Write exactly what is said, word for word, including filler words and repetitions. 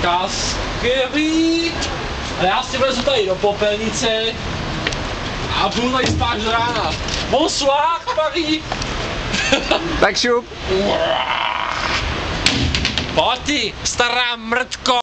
Tak skvělý. A já si vlezu tady do popelnice a budu tady spát do rána. Bonsoir, Paris. Tak šup. Pojď ty, stará mrtko.